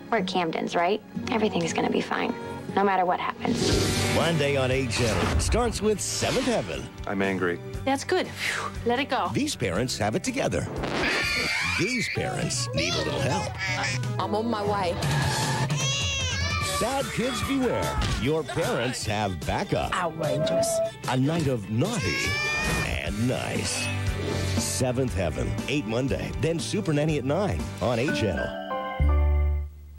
We're at Camden's, right? Everything's gonna be fine, no matter what happens. Monday on 8 Channel starts with Seventh Heaven. I'm angry. That's good. Phew. Let it go. These parents have it together. These parents need a little help. I'm on my way. Bad kids beware. Your parents have backup. Outrageous. A night of naughty and nice. Seventh Heaven, 8 Monday. Then Supernanny at 9 on 8 Channel.